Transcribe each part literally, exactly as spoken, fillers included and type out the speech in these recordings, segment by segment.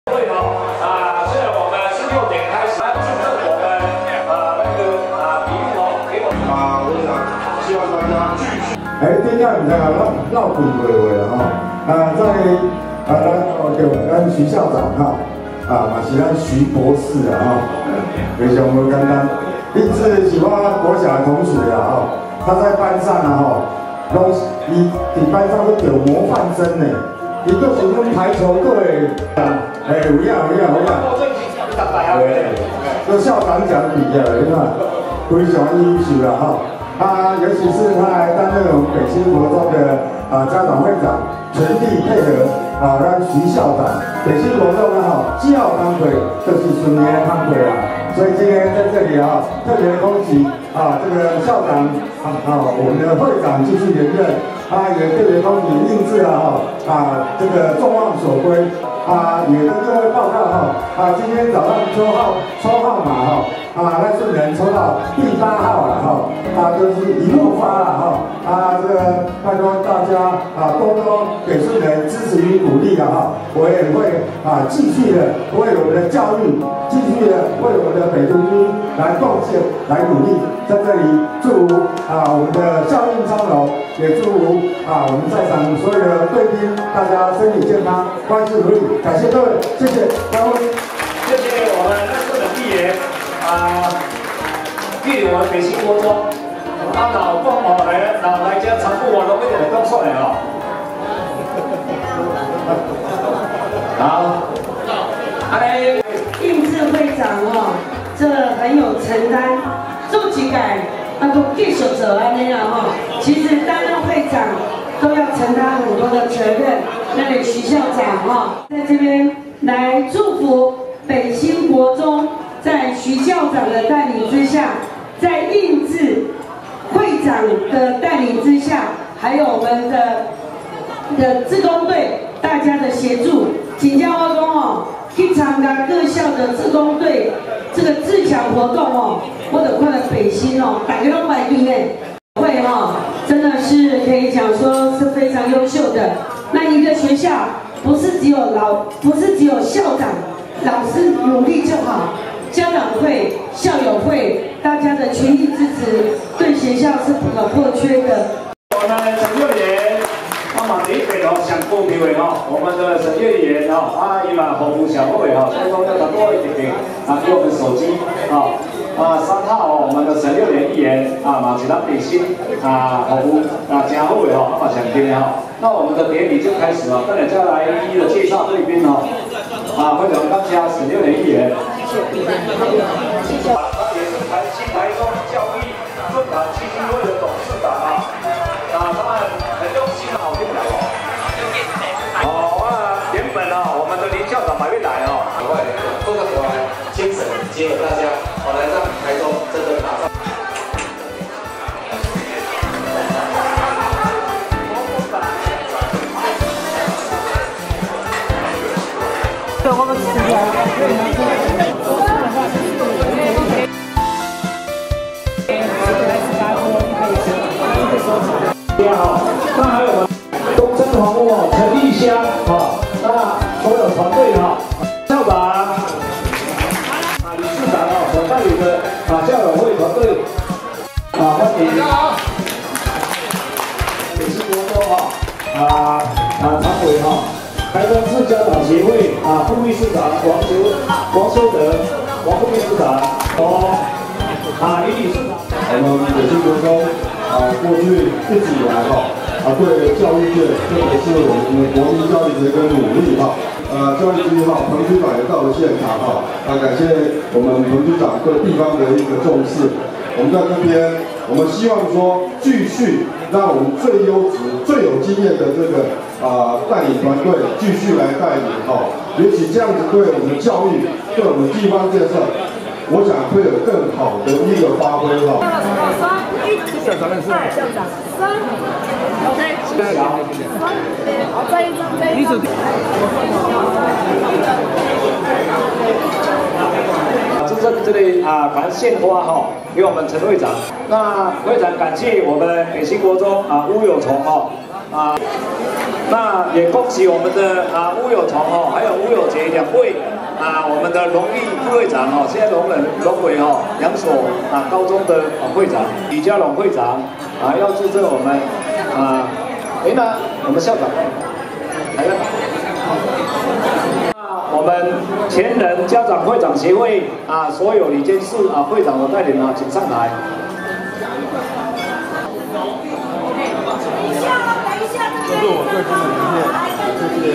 会哦啊，虽然我们是六点开始，但是我们啊那个啊比喻哦给我啊，我想希望大家继续。 哎，今天唔知啊，闹闹鬼鬼话啦吼，啊在啊咱哦对，咱徐校长哈，啊嘛是咱徐博士啊哈，非常不简单。一次是我国小的同学啊哈，他在班上啊哈，拢伊伫班上都有模范生呢。 伊都是阮排球队，哎，有影有影有影，对，都校长奖毕业了，你看，非常优秀了哈。啊，尤其是他还担任我们北新国中的啊家长会长，全力配合啊，咱徐校长。北新国中呢哈，教康会就是属于康会啦，所以今天在这里啊，特别恭喜啊这个校长啊啊，我们的会长继续连任。 啊，也特别恭喜印制了哈啊，这个众望所归啊，也跟各位报告哈啊，今天早上抽号抽号码哈啊，那是能抽到第八号了哈啊，就是一路发了哈啊，这个拜托大家啊多多给顺人支持与鼓励了哈，我也会啊继续的为我们的教育，继续的为我们的北中军来贡献来努力，在这里祝啊我们的校运昌隆，也祝福。 啊，我们在场所有的贵宾，大家身体健康，万事如意，感谢各位，谢谢各位， 谢谢我们那个的议员啊，莅临我们北新国中，啊，老公哦来老来家常顾我都被你们弄出来哦。好，哎， 印制会长哦，这很有承担，做几改。 那都继续做安尼啦吼，其实担任会长都要承担很多的责任。那里徐校长哈，在这边来祝福北新国中，在徐校长的带领之下，在印制会长的带领之下，还有我们的的志工队大家的协助，请教我讲哦，去参加各校的志工队这个自强活动哦。 我的看了北新哦，大家都买进呢，会哈，真的是可以讲说是非常优秀的。那一个学校不是只有老，不是只有校长、老师努力就好，家长会、校友会，大家的全力支持，对学校是不可或缺的。 我们陈幼员，那么第一个哦，上高票的哦，我们的陈幼员哦，啊，伊嘛服务小会哦，所以说要通过一点啊，给我们手机啊。 啊，三号哦，我们的陈六年议员啊，马其他北新啊，服务啊，真好的哦，啊，想听的哈。那我们的典礼就开始了，等下再来一一的介绍贵宾哦。啊，非常感谢陈六年议员。谢谢。他也是台新台中教育论坛基金会的董事长啊，啊，他们很用心好进来哦。好啊，原本呢，我们的林校长还没来哦。 另外，做个活来精神结合大家。 好，来让台中真的打造。 对，我们吃大家好，那还有我们东森房屋哦，陈丽香啊，那所有团队哈，校长。 理事长啊，所带领的啊校友会团队啊，欢迎北新国中哈啊啊常委哈，台中市家长协会啊副秘书长王修王修德王副秘书长哦啊李理事长。 我们北新国中啊，过去一直以来哈啊，对教育界，特别是我们的国民教育的一个努力哈。 呃，教育局哈，彭局长也到了现场哈，啊，感谢我们彭局长对地方的一个重视。我们在这边，我们希望说继续让我们最优质、最有经验的这个啊、呃、带领团队继续来带领哈，也许这样子对我们的教育、对我们地方建设，我想会有更好的一个发挥哈。校长认识。校长。OK。好，再一张，再一张。 这这这里啊，反正献花哈，给我们陈会长。那会长感谢我们北新国中啊，乌有虫哈啊。 那也恭喜我们的啊吴有崇哦，还有吴有杰两位啊，我们的荣誉副会长哦，现在荣人荣为哦两所啊高中的啊会长，李家龙会长啊要祝贺我们啊，哎那我们校长来了。那我们前人家长会长协会啊所有理监事啊会长的带领啊，请上台。 这是我个人的理念，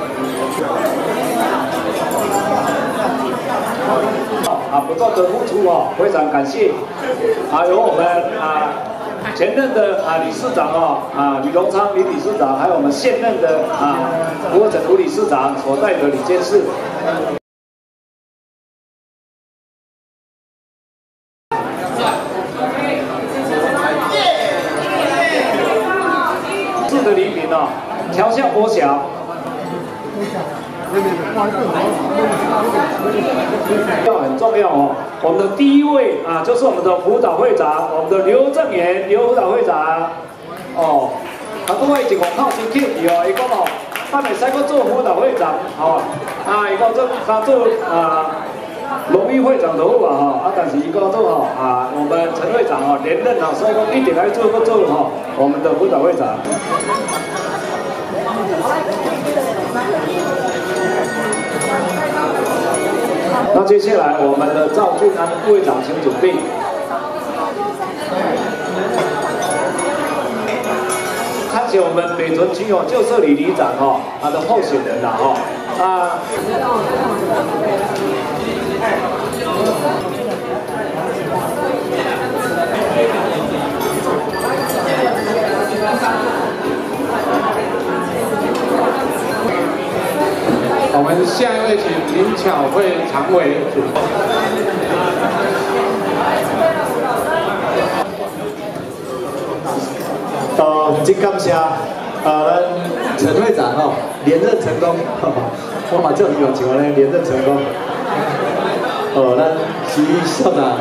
谢谢。 啊，不断的付出哦，非常感谢。啊，由我们啊前任的啊理事长哦，啊李荣昌李理事长，还有我们现任的啊吴国整吴理事长所带的理监事。 的礼品哦，调校国小，要很重要哦。我们的第一位啊，就是我们的辅导会长，我们的刘正元刘辅导会长。哦，啊，各位一个靠真客气哦，伊讲哦，咱袂使阁做辅导会长，哦，啊，伊讲做他做啊。 荣誉会长的好啊哈，啊，但是伊讲做吼啊，我们陈会长哦连任哦，所以讲一定来做个做吼我们的辅导会长。那接下来我们的赵俊安副会长请准备。看起我们北屯区哦旧社里里长哦，他的候选人啦哈啊。 我们下一位请林巧慧常委。 呃，真感谢呃，咱陈会长哦连任成功，我嘛这里有请我们连任成功。哦，咱徐校长。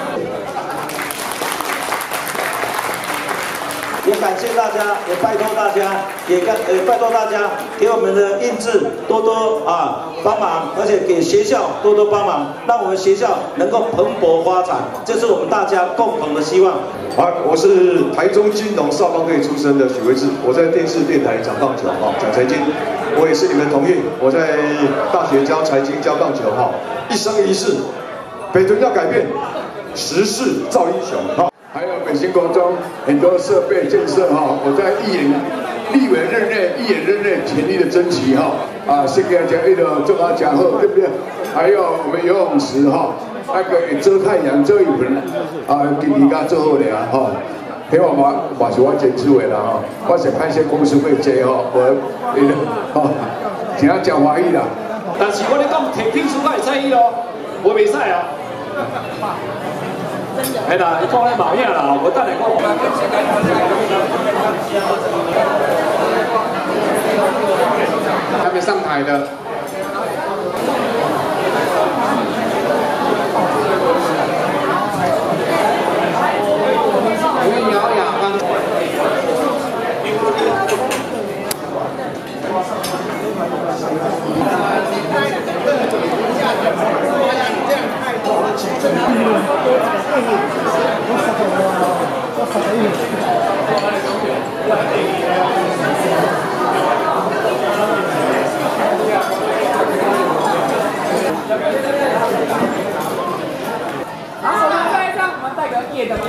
也感谢大家，也拜托大家，也干也拜托大家给我们的印制多多啊帮忙，而且给学校多多帮忙，让我们学校能够蓬勃发展，这是我们大家共同的希望。 好，我是台中金融少棒队出身的许维志，我在电视电台讲棒球哈，讲财经，我也是你们同业，我在大学教财经教棒球哈，一生一世，北屯要改变，时势造英雄哈。 还有北新国中很多设备建设哈，我在议员、立委任内、议员任内全力的争取哈啊，先给大家一个做他讲后，对不对？还有我们游泳池哈，那个遮太阳遮雨棚啊，给你家做好了哈。希望嘛嘛是我坚持的啦哈，我是派些公司会接哈，我哦，听他讲华语啦。 但是我咧讲提品书会使哦，我袂使哦。 哎啦，你讲咧冇影啦，我等下讲。 还没上台的。吴瑶雅方。 然后呢，再让我们带个夜的。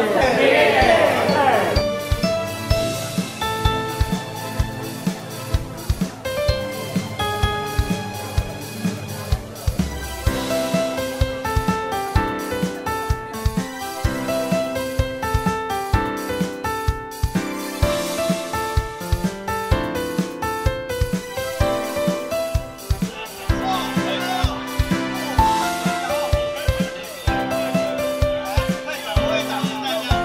会长，会长。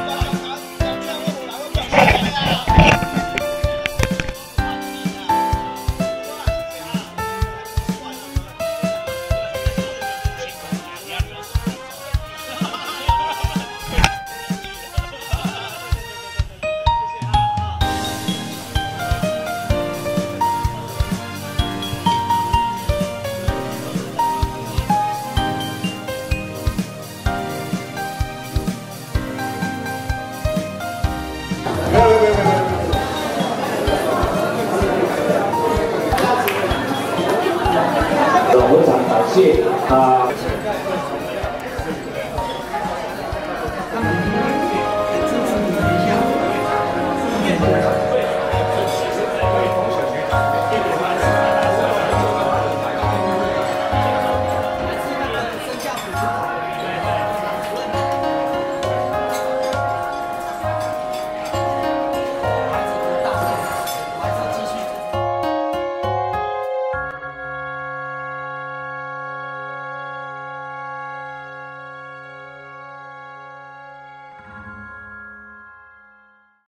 谢啊。